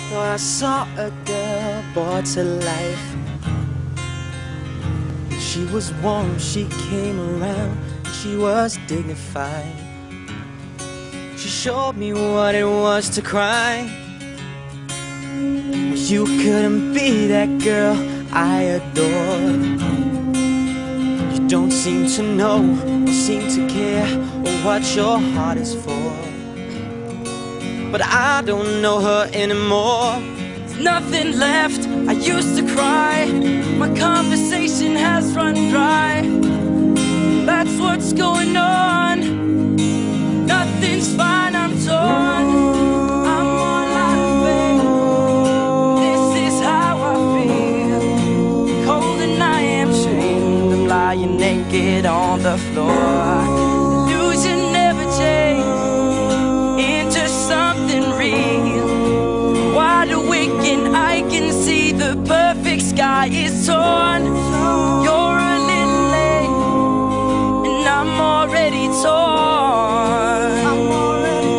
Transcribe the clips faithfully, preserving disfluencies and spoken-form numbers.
Thought I saw a girl brought to life. She was warm, she came around, she was dignified. She showed me what it was to cry. You couldn't be that girl I adored. You don't seem to know or seem to care or what your heart is for. But I don't know her anymore. There's nothing left, I used to cry. My conversation has run dry. That's what's going on. Nothing's fine, I'm torn. I'm all out of faith. This is how I feel. Cold and I am shamed. I'm lying naked on the floor. Illusion never changed into something real. Wide awake and I can see the perfect sky is torn. You're a little late and I'm already torn. I'm already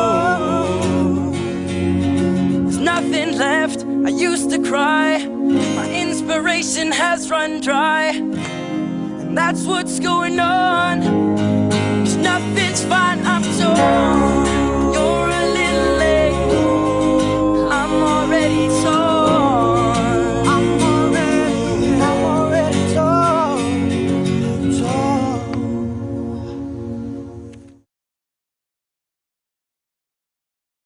torn. There's nothing left, I used to cry. My inspiration has run dry. And that's what's going on. 'Cause nothing's fine, I'm torn.